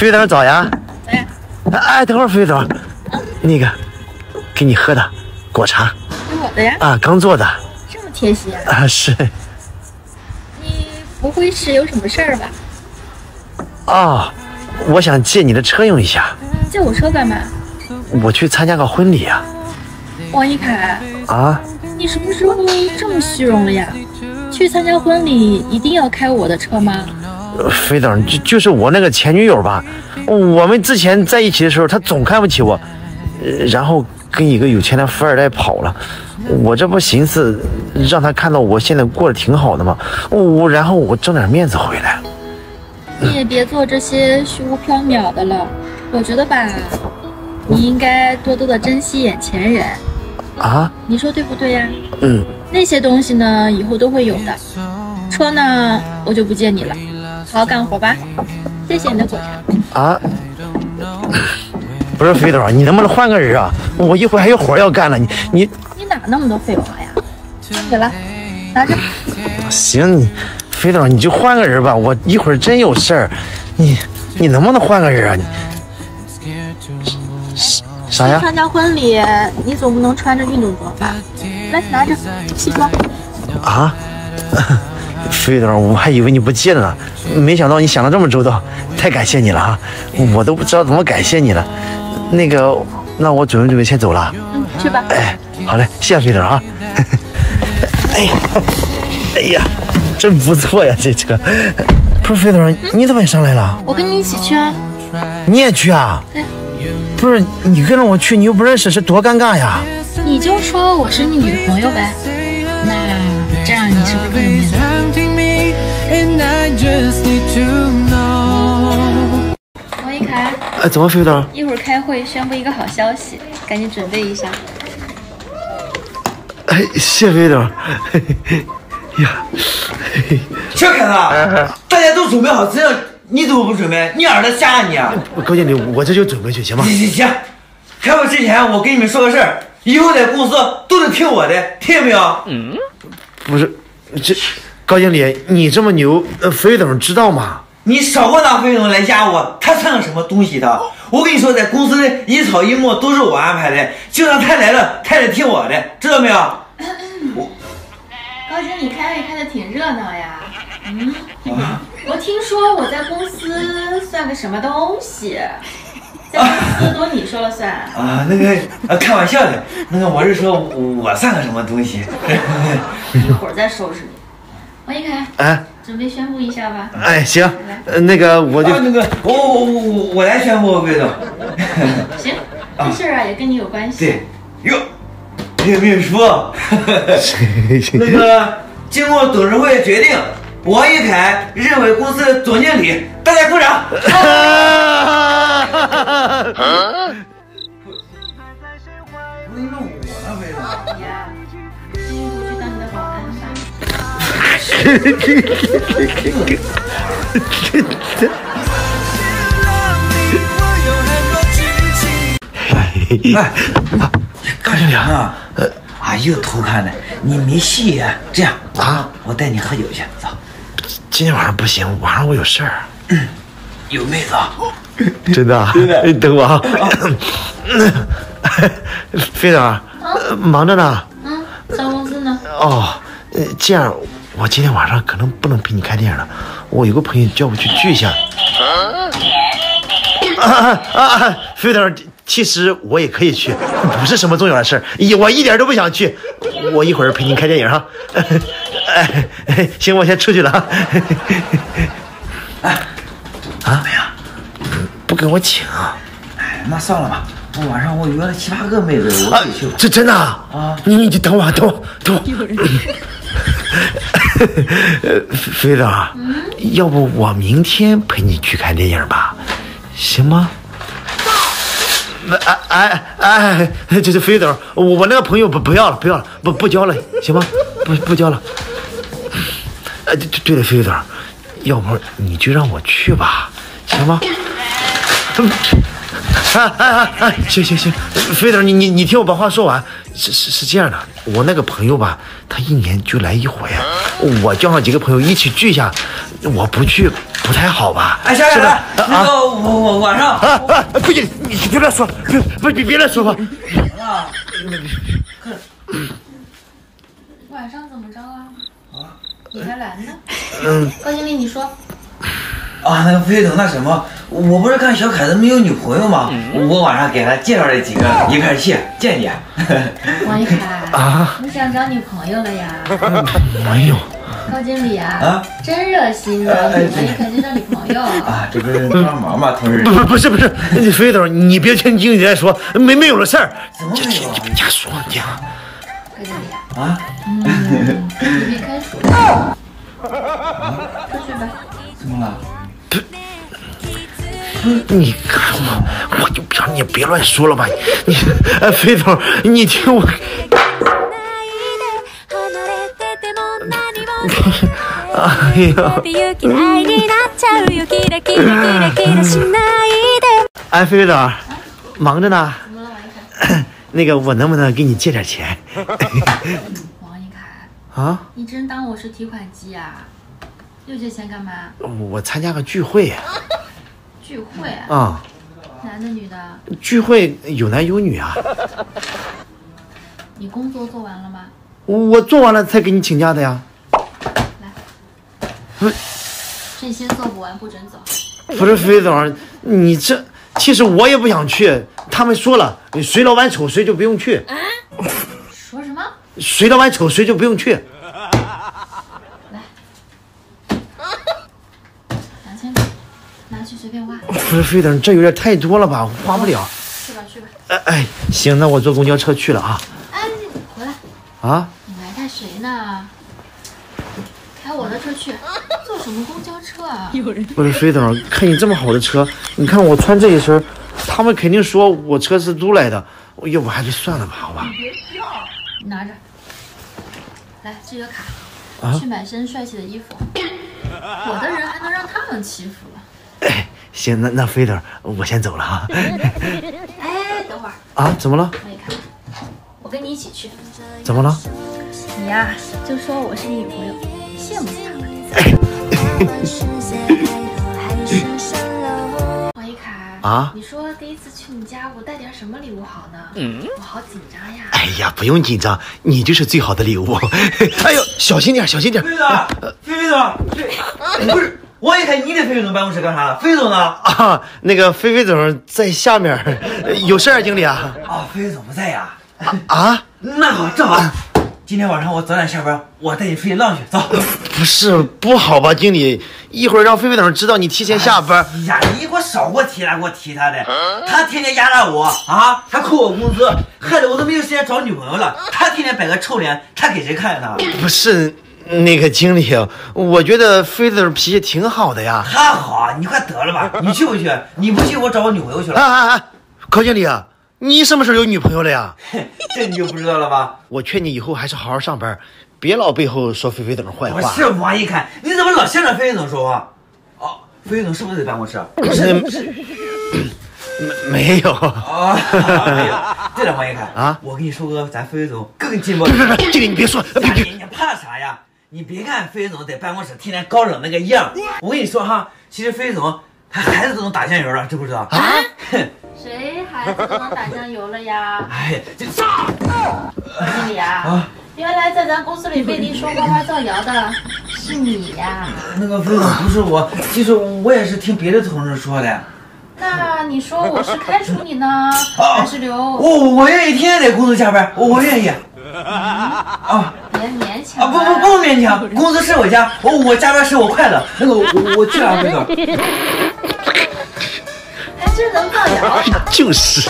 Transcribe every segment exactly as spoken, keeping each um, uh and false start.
飞等早呀。 早呀。 哎，等会儿飞等，那个给你喝的果茶。 是我的呀。 啊，刚做的。 这么贴心啊。 啊，是。 你不会是有什么事儿吧？ 哦，我想借你的车用一下。 借我车干嘛？ 我去参加个婚礼啊。 王一凯。 啊？ 你什么时候这么虚荣了呀？去参加婚礼一定要开我的车吗？ 飞等，就就是我那个前女友吧，我们之前在一起的时候，她总看不起我，然后跟一个有钱的富二代跑了。我这不寻思让她看到我现在过得挺好的吗？我然后我挣点面子回来。 你也别做这些虚无缥缈的了，我觉得吧，你应该多多的珍惜眼前人。 啊？你说对不对呀？ 嗯。 那些东西呢，以后都会有的。车呢，我就不借你了，好好干活吧。谢谢你的果茶。 啊？不是飞豆，你能不能换个人啊？我一会儿还有活要干呢。你你你哪那么多废话呀？给了，拿着。 行，你飞豆，你就换个人吧。我一会儿真有事儿，你你能不能换个人啊？你啥呀？ 参加婚礼，你总不能穿着运动装吧？来，拿着西装。 啊？飞豆，我还以为你不借呢，没想到你想的这么周到，太感谢你了啊！我都不知道怎么感谢你了。那个，那我准备准备先走了。 嗯，去吧。 哎，好嘞，谢谢飞豆啊。哎呀，哎呀，真不错呀，这车。不是飞豆，你怎么也上来了？ 我跟你一起去啊。 你也去啊？ 对。 不是你跟着我去，你又不认识，是多尴尬呀！ 你就说我是你女朋友呗，那这样你是不是更有面子？王一凯， 哎，怎么飞豆？ 一会儿开会宣布一个好消息，赶紧准备一下。 哎，谢飞豆。呀， 小凯子，大家都准备好资料。你怎么不准备？你耳朵瞎你啊！ 高经理，我这就准备去，行吗？ 行行行，开会之前我跟你们说个事儿，以后在公司都得听我的，听见没有？ 嗯，不是，这高经理，你这么牛，呃，飞等知道吗？ 你少给我拿飞等来压我，他算个什么东西的？我跟你说，在公司的一草一木都是我安排的，就算他来了，他也得听我的，知道没有？ 我高经理开会开的挺热闹呀。嗯。啊。我听说我在公司算个什么东西，在公司都你说了算啊？那个啊，开玩笑的，那个我是说我算个什么东西？ 一会儿再收拾你。王一凯， 哎， 准备宣布一下吧。 哎，行，呃，那个我就、 啊、那个我我我我我来宣布飞等。 行，这事儿啊也跟你有关系。 对，哟，秘秘书，那个经过董事会决定。王一凯任为公司的总经理，大家鼓掌。不是弄我了，飞子。 你呀，今天回去当你的保安吧。 哎，高经理啊，呃，啊，又偷看了，你没戏呀？这样啊，我带你喝酒去，走。 今天晚上不行，晚上我有事儿。 嗯，有妹子啊？ 真的？ 真的。 你等我啊。飞等，忙着呢。 嗯，小公司呢？ 哦，这样，我今天晚上可能不能陪你看电影了。我有个朋友叫我去聚一下。啊啊啊！飞等，其实我也可以去，不是什么重要的事儿，我一点都不想去。我一会儿陪您看电影哈。哎，行，我先出去了哈。 哎，啊，没呀， 不跟我请。 哎，那算了吧。我晚上我约了七八个妹子，我自己去吧。 这真的啊？ 啊， 你你等我，等我，等我。飞子啊，嗯、要不我明天陪你去看电影吧，行吗？哎哎哎，这是飞子，我我那个朋友不不要了，不要了，不不交了，行吗？不不交了。哎，对对了，飞子，要不你就让我去吧，行吗？哎哎哎哎，行行行，飞子，你你你听我把话说完。是是是这样的，我那个朋友吧，他一年就来一回，我叫上几个朋友一起聚一下， 我不去不太好吧？ 哎，小冉，那个我我晚上啊啊，不行，你别乱说，别不别别乱说话。 啊， 晚上怎么着啊？啊，你还来呢？ 嗯， 高经理，你说。 啊，那个飞总，那什么，我不是看小凯子没有女朋友吗？我晚上给他介绍了几个，一块去见见。 王一凯啊， 你想找女朋友了呀？ 没有。 高经理啊， 啊， 真热心啊！王一凯介绍女朋友啊，这不是帮忙吗？同事。 不不不是不是，飞总，你别听经理在说，没没有的事儿。 怎么没有？ 你别瞎说，你啊。 高经理啊， 嗯，你别开除了。出去吧。 怎么了？ 你看我，我就不让你别乱说了吧。你，呃，飞总，你听我。哎呀！哎，飞总，忙着呢。 怎么了，王一凯？ 那个，我能不能给你借点钱？ 王一凯啊？ 你真当我是提款机啊？又借钱干嘛？ 我参加个聚会。 聚会啊？ 男的女的？ 聚会有男有女啊。 你工作做完了吗？ 我做完了才给你请假的呀。 来， 不， 这些做不完不准走。 不是飞总，你这其实我也不想去。他们说了，谁老板丑谁就不用去。 啊？说什么？ 谁老板丑谁就不用去。 来，两千块，拿去随便花。 不是飞总，这有点太多了吧，花不了。 去吧去吧。 哎哎，行，那我坐公交车去了啊。 哎，回来。 啊？ 你埋汰谁呢？开我的车去，坐什么公交车啊？有人不是飞总，看你这么好的车，你看我穿这一身，他们肯定说我车是租来的，要不还是算了吧，好吧？ 你别笑，你拿着，来这个卡， 啊、 去买身帅气的衣服。我的人还能让他们欺负了？ 哎，行，那那飞总，我先走了哈。 哎，等会儿啊？怎么了？ 我一看，我跟你一起去。 怎么了？ 你呀、啊，就说我是你女朋友，羡慕死他们。王一凯啊， 你说第一次去你家，我带点什么礼物好呢？嗯，我好紧张呀。 哎呀，不用紧张，你就是最好的礼物。哎呦，小心点，小心点。 飞总，飞总，不是王一凯，你在飞总办公室干啥？飞总呢？ 啊，那个飞飞总在下面，有事儿，经理啊。 啊，飞总不在呀。 啊？ 那好，正好。今天晚上我早点下班，我带你出去浪去，走。 不是不好吧，经理？一会儿让飞飞总知道你提前下班。 哎呀，你给我少给我提他，给我提他的，他天天压榨我啊，他扣我工资，害得我都没有时间找女朋友了。他天天摆个臭脸，他给谁看呢？ 不是那个经理，我觉得飞飞总脾气挺好的呀。 他好，你快得了吧，你去不去？你不去，我找我女朋友去了。 啊啊啊！高经理啊！你什么时候有女朋友了呀？ 这你就不知道了吧？ 我劝你以后还是好好上班，别老背后说飞飞总坏话。 不是王一凯，你怎么老向着飞飞总说话？哦，飞飞总是不是在办公室？不是，不是， 没没有啊，没有。对了，王一凯啊， 我跟你说个咱飞飞总更劲爆。 别别别，经理你别说，别别， 你怕啥呀？你别看飞飞总在办公室天天高冷那个样，我跟你说哈，其实飞飞总他孩子都能打酱油了，知不知道？ 啊？ 谁孩子都能打酱油了呀？ 哎，这经理啊， 啊， 原来在咱公司里背地说花花造谣的是你呀？ 那个飞总不是我，其实我也是听别的同事说的。 那你说我是开除你呢， 啊还是留？ 我我愿意天天在公司加班，我我愿意。啊别勉强啊！不不不勉强，公司是我家，我我加班是我快乐。那个我我去了，飞总。 还真能造谣。 就是。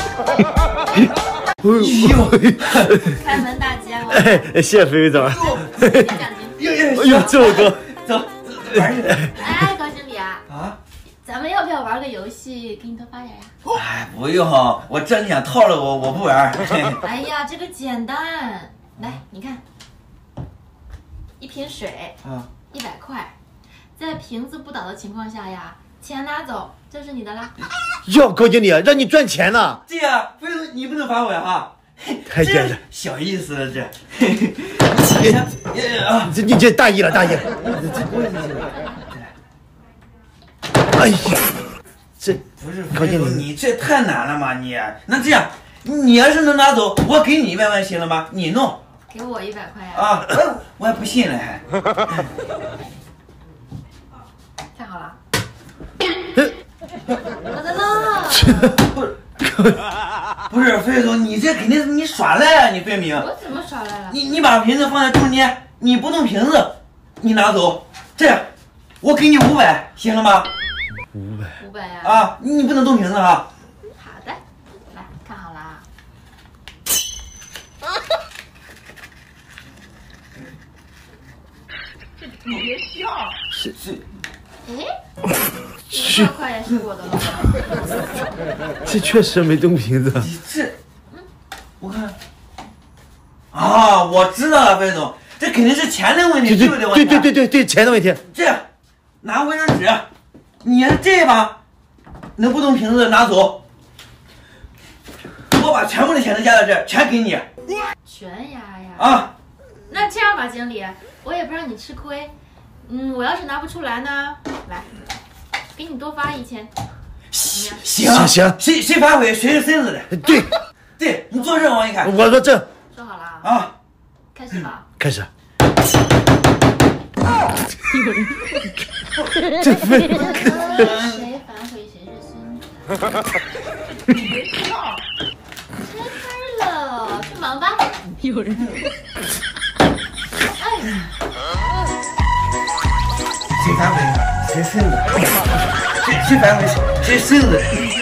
开门大吉啊！ 哎，谢谢飞飞总。 奖金。 哎呦，这么多， 走，玩去。 哎，高经理啊， 啊， 咱们要不要玩个游戏，给你多发点呀？ 哎，不用，我知道你想套了我，我不玩。 哎呀，这个简单，来，你看，一瓶水， 啊， 一百块，在瓶子不倒的情况下呀，钱拿走就是你的啦。 哟，高经理，让你赚钱呢。 对呀，飞总你不能罚我呀哈。 太简单， 小意思了这。啊， 这你这大意了，大意了。 哎呀，这不是高经理， 你这太难了嘛你？那这样，你要是能拿走，我给你一百万行了吗？你弄。 给我一百块呀！ 啊，我我还不信了还。 太好了， 呃我的呢？ 不是，不是，费总，你这肯定是你耍赖啊！你分明。 我怎么耍赖了？ 你你把瓶子放在中间，你不动瓶子，你拿走。这样，我给你五百，行了吗？ 五百。 五百呀！ 啊，你不能动瓶子啊。 好的，来看好了啊。 你别笑。是是。 哎，五百块也是我的了。 这确实没动瓶子。 你这，我看。啊，我知道了，费总，这肯定是钱的问题，对不对？ 对对对对对，钱的问题。 这样，拿卫生纸，你这把能不动瓶子拿走，我把全部的钱都加到这儿，全给你。 全压呀！ 啊， 那这样吧，经理，我也不让你吃亏。嗯，我要是拿不出来呢，来，给你多发一千。 行行行， 谁谁反悔谁是孙子的。 对， 对你做证我一看。 我说正。 说好了啊。 啊， 开始吧。 开始。这分。 谁反悔谁是孙子。你别笑。拆分了，去忙吧。有人。哎。 谁反悔谁孙子？谁谁反悔谁孙子？